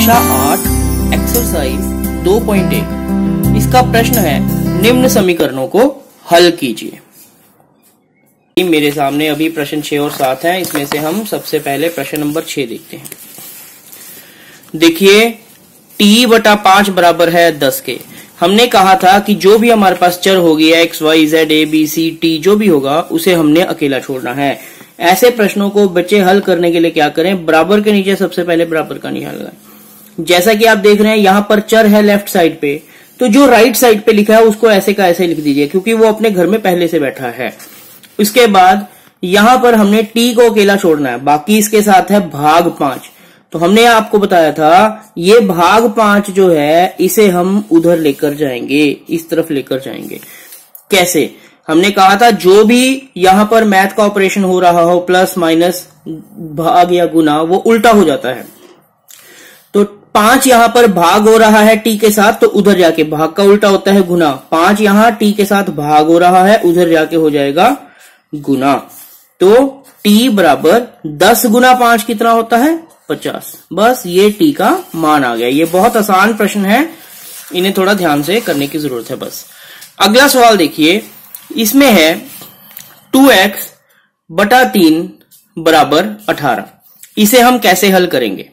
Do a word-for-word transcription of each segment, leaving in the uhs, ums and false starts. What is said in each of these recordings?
कक्षा आठ एक्सरसाइज दो पॉइंट एक। इसका प्रश्न है निम्न समीकरणों को हल कीजिए। मेरे सामने अभी प्रश्न छह और सात है। इसमें से हम सबसे पहले प्रश्न नंबर छह देखते हैं। देखिए टी बटा पांच बराबर है दस के। हमने कहा था कि जो भी हमारे पास चर होगी X Y Z A B C T जो भी होगा उसे हमने अकेला छोड़ना है। ऐसे प्रश्नों को बच्चे हल करने के लिए क्या करें, बराबर के नीचे सबसे पहले बराबर का निशान लगाएं। जैसा कि आप देख रहे हैं यहां पर चर है लेफ्ट साइड पे, तो जो राइट साइड पे लिखा है उसको ऐसे का ऐसे लिख दीजिए क्योंकि वो अपने घर में पहले से बैठा है। उसके बाद यहां पर हमने टी को अकेला छोड़ना है, बाकी इसके साथ है भाग पांच। तो हमने आपको बताया था ये भाग पांच जो है इसे हम उधर लेकर जाएंगे, इस तरफ लेकर जाएंगे। कैसे? हमने कहा था जो भी यहां पर मैथ का ऑपरेशन हो रहा हो, प्लस माइनस भाग या गुना, वो उल्टा हो जाता है। तो पांच यहां पर भाग हो रहा है टी के साथ, तो उधर जाके भाग का उल्टा होता है गुना। पांच यहां टी के साथ भाग हो रहा है, उधर जाके हो जाएगा गुना। तो टी बराबर दस गुना पांच कितना होता है? पचास। बस ये टी का मान आ गया। ये बहुत आसान प्रश्न है, इन्हें थोड़ा ध्यान से करने की जरूरत है बस। अगला सवाल देखिए, इसमें है टू एक्स बटा तीन बराबर अठारह। इसे हम कैसे हल करेंगे?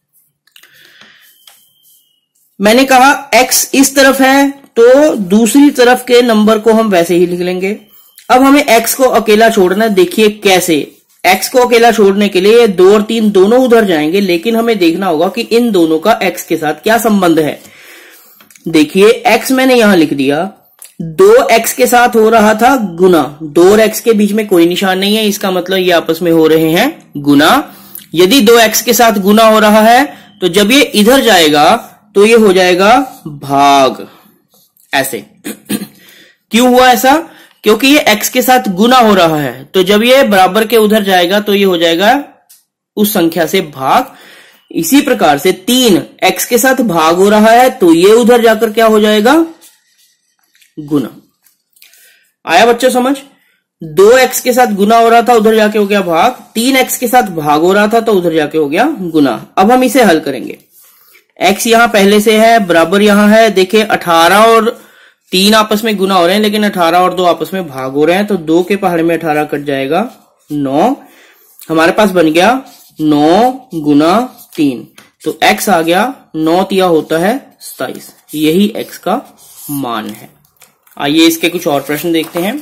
मैंने कहा x इस तरफ है तो दूसरी तरफ के नंबर को हम वैसे ही लिख लेंगे। अब हमें x को अकेला छोड़ना है। देखिए कैसे। x को अकेला छोड़ने के लिए दो और तीन दोनों उधर जाएंगे, लेकिन हमें देखना होगा कि इन दोनों का x के साथ क्या संबंध है। देखिए x मैंने यहां लिख दिया, दो एक्स के साथ हो रहा था गुना। दो और एक्स के बीच में कोई निशान नहीं है, इसका मतलब ये आपस में हो रहे हैं गुना। यदि दो एक्स के साथ गुना हो रहा है तो जब ये इधर जाएगा तो ये हो जाएगा भाग। ऐसे क्यों हुआ ऐसा? क्योंकि ये एक्स के साथ गुना हो रहा है, तो जब ये बराबर के उधर जाएगा तो ये हो जाएगा उस संख्या से भाग। इसी प्रकार से तीन एक्स के साथ भाग हो रहा है तो ये उधर जाकर क्या हो जाएगा? गुना। आया बच्चों समझ? दो एक्स के साथ गुना हो रहा था, उधर जाके हो गया भाग। तीन एक्स के साथ भाग हो रहा था तो उधर जाके हो गया गुना। अब हम इसे हल करेंगे। x यहां पहले से है, बराबर यहां है। देखिए अठारह और तीन आपस में गुना हो रहे हैं, लेकिन अठारह और दो आपस में भाग हो रहे हैं, तो दो के पहाड़ में अठारह कट जाएगा, नौ। हमारे पास बन गया नौ गुना तीन, तो x आ गया नौ तिया होता है सताइस। यही x का मान है। आइए इसके कुछ और प्रश्न देखते हैं।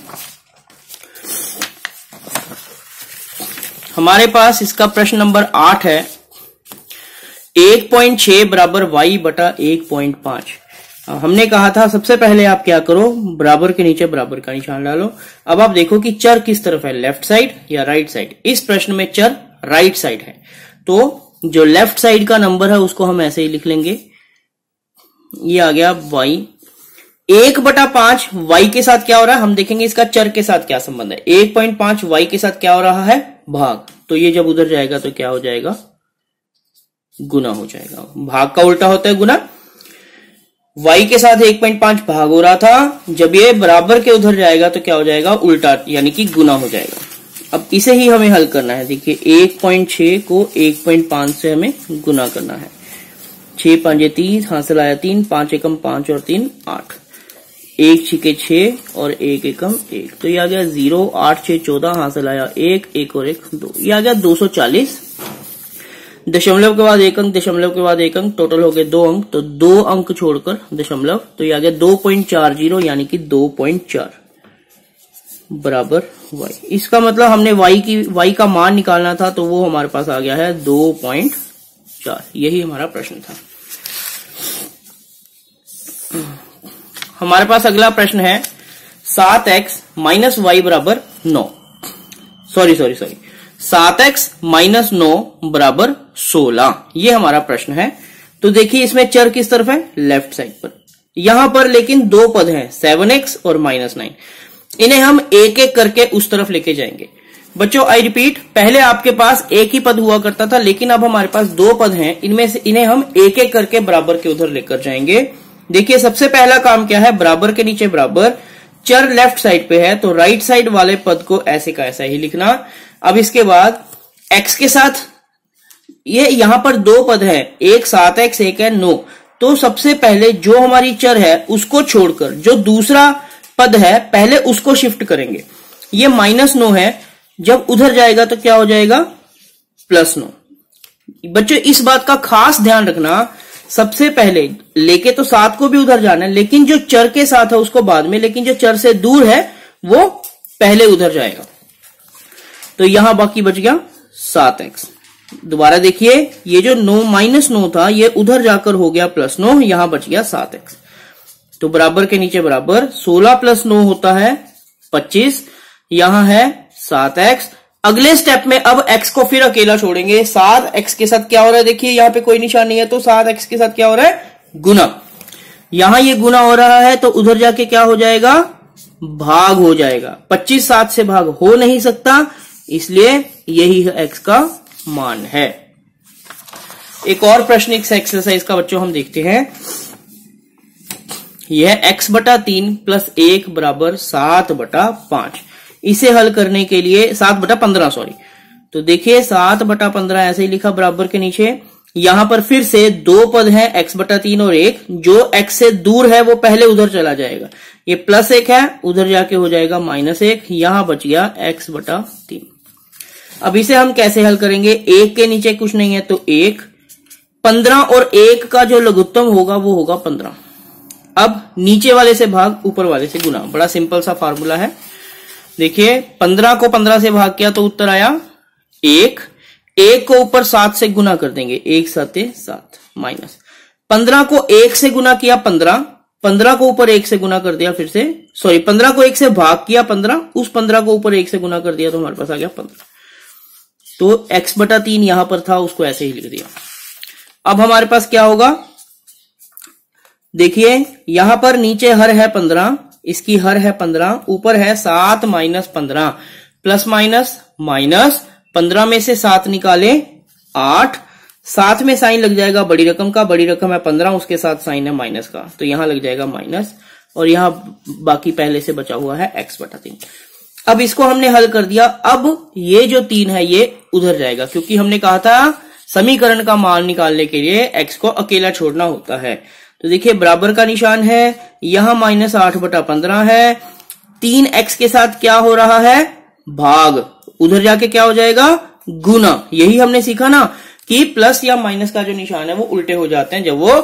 हमारे पास इसका प्रश्न नंबर आठ है। एक पॉइंट छह बराबर वाई बटा एक पॉइंट पांच। हमने कहा था सबसे पहले आप क्या करो, बराबर के नीचे बराबर का निशान डालो। अब आप देखो कि चर किस तरफ है, लेफ्ट साइड या राइट साइड। इस प्रश्न में चर राइट साइड है, तो जो लेफ्ट साइड का नंबर है उसको हम ऐसे ही लिख लेंगे। ये आ गया वाई। एक बटा पांच वाई के साथ क्या हो रहा है, हम देखेंगे इसका चर के साथ क्या संबंध है। एक पॉइंट पांच वाई के साथ क्या हो रहा है, भाग। तो ये जब उधर जाएगा तो क्या हो जाएगा, गुना हो जाएगा। भाग का उल्टा होता है गुना। वाई के साथ एक पॉइंट पांच भाग हो रहा था, जब ये बराबर के उधर जाएगा तो क्या हो जाएगा, उल्टा, यानी कि गुना हो जाएगा। अब इसे ही हमें हल करना है। देखिए एक पॉइंट छह को एक पॉइंट पांच से हमें गुना करना है। छह पांचे तीस, हासिल आया तीन, पांच एकम पांच और तीन आठ, एक छिके छह और एक एकम एक, तो ये आ गया जीरो। आठ छह चौदह, हासिल आया एक, एक और एक दो, ये आ गया दो सौ चालीस। दशमलव के बाद एक अंक, दशमलव के बाद एक अंक, टोटल हो गए दो अंक, तो दो अंक छोड़कर दशमलव, तो ये आ गया दो पॉइंट चार जीरो, यानी कि दो पॉइंट चार बराबर y। इसका मतलब हमने y की y का मान निकालना था, तो वो हमारे पास आ गया है दो पॉइंट चार। यही हमारा प्रश्न था। हमारे पास अगला प्रश्न है सात एक्स माइनस वाई बराबर नौ। सॉरी सॉरी सॉरी सात एक्स माइनस नौ बराबर सोलह। ये हमारा प्रश्न है। तो देखिए इसमें चर किस तरफ है, लेफ्ट साइड पर। यहां पर लेकिन दो पद हैं, सेवन एक्स और माइनस नाइन। इन्हें हम एक एक करके उस तरफ लेके जाएंगे। बच्चों आई रिपीट, पहले आपके पास एक ही पद हुआ करता था, लेकिन अब हमारे पास दो पद हैं। इनमें से इन्हें हम एक एक करके बराबर के उधर लेकर जाएंगे। देखिए सबसे पहला काम क्या है, बराबर के नीचे बराबर। चर लेफ्ट साइड पे है तो राइट साइड वाले पद को ऐसे का ऐसा ही लिखना। अब इसके बाद x के साथ ये यहां पर दो पद है, एक सात एक्स एक है नौ। तो सबसे पहले जो हमारी चर है उसको छोड़कर जो दूसरा पद है पहले उसको शिफ्ट करेंगे। ये माइनस नौ है, जब उधर जाएगा तो क्या हो जाएगा प्लस नौ। बच्चों इस बात का खास ध्यान रखना, सबसे पहले लेके तो सात को भी उधर जाना है, लेकिन जो चर के साथ है उसको बाद में, लेकिन जो चर से दूर है वो पहले उधर जाएगा। तो यहां बाकी बच गया सात एक्स। दोबारा देखिए, ये जो नौ माइनस नौ था ये उधर जाकर हो गया प्लस नौ, यहां बच गया सात एक्स। तो बराबर के नीचे बराबर, सोलह प्लस नौ होता है पच्चीस, यहां है सात एक्स। अगले स्टेप में अब x को फिर अकेला छोड़ेंगे। सात एक्स के साथ क्या हो रहा है, देखिए यहां पे कोई निशान नहीं है, तो सात एक्स के साथ क्या हो रहा है गुना। यहां ये गुना हो रहा है तो उधर जाके क्या हो जाएगा भाग हो जाएगा। पच्चीस सात से भाग हो नहीं सकता, इसलिए यही x का मान है। एक और प्रश्न इस एक्सरसाइज का बच्चों हम देखते हैं। यह x बटा तीन प्लस एक बराबर सात बटा पांच। इसे हल करने के लिए सात बटा पंद्रह सॉरी। तो देखिए सात बटा पंद्रह ऐसे ही लिखा बराबर के नीचे। यहां पर फिर से दो पद हैं x बटा तीन और एक, जो x से दूर है वो पहले उधर चला जाएगा। ये प्लस एक है, उधर जाके हो जाएगा माइनस एक, यहां बच गया x बटा तीन। अब इसे हम कैसे हल करेंगे, एक के नीचे कुछ नहीं है तो एक, पंद्रह और एक का जो लघुत्तम होगा वो होगा पंद्रह। अब नीचे वाले से भाग ऊपर वाले से गुना, बड़ा सिंपल सा फार्मूला है। देखिए पंद्रह को पंद्रह से भाग किया तो उत्तर आया एक, एक को ऊपर सात से गुना कर देंगे, एक सात सात माइनस पंद्रह को एक से गुना किया पंद्रह, पंद्रह को ऊपर एक से गुना कर दिया फिर से सॉरी पंद्रह को एक से भाग किया पंद्रह, उस पंद्रह को ऊपर एक से गुना कर दिया तो हमारे पास आ गया पंद्रह। तो x बटा तीन यहां पर था, उसको ऐसे ही लिख दिया। अब हमारे पास क्या होगा, देखिए यहां पर नीचे हर है पंद्रह, इसकी हर है पंद्रह, ऊपर है सात माइनस पंद्रह, प्लस माइनस माइनस, पंद्रह में से सात निकाले आठ, सात में साइन लग जाएगा बड़ी रकम का, बड़ी रकम है पंद्रह, उसके साथ साइन है माइनस का, तो यहां लग जाएगा माइनस, और यहां बाकी पहले से बचा हुआ है x बटा तीन। अब इसको हमने हल कर दिया। अब ये जो तीन है ये उधर जाएगा, क्योंकि हमने कहा था समीकरण का मान निकालने के लिए x को अकेला छोड़ना होता है। तो देखिए बराबर का निशान है, यहां माइनस आठ बटा पंद्रह है, तीन एक्स के साथ क्या हो रहा है भाग, उधर जाके क्या हो जाएगा गुना। यही हमने सीखा ना कि प्लस या माइनस का जो निशान है वो उल्टे हो जाते हैं जब वो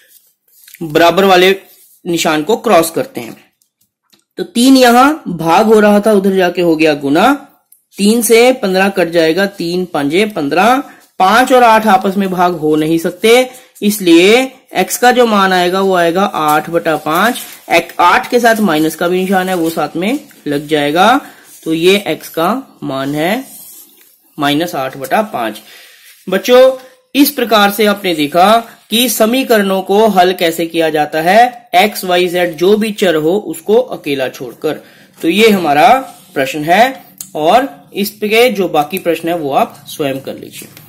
बराबर वाले निशान को क्रॉस करते हैं। तो तीन यहां भाग हो रहा था, उधर जाके हो गया गुना, तीन से पंद्रह कट जाएगा, तीन पंजे पंद्रह, पांच और आठ आपस में भाग हो नहीं सकते, इसलिए x का जो मान आएगा वो आएगा आठ बटा पांच। आठ के साथ माइनस का भी निशान है वो साथ में लग जाएगा, तो ये x का मान है माइनस आठ बटा पांच। बच्चों इस प्रकार से आपने देखा कि समीकरणों को हल कैसे किया जाता है, x, y, z जो भी चर हो उसको अकेला छोड़कर। तो ये हमारा प्रश्न है, और इस पे जो बाकी प्रश्न है वो आप स्वयं कर लीजिए।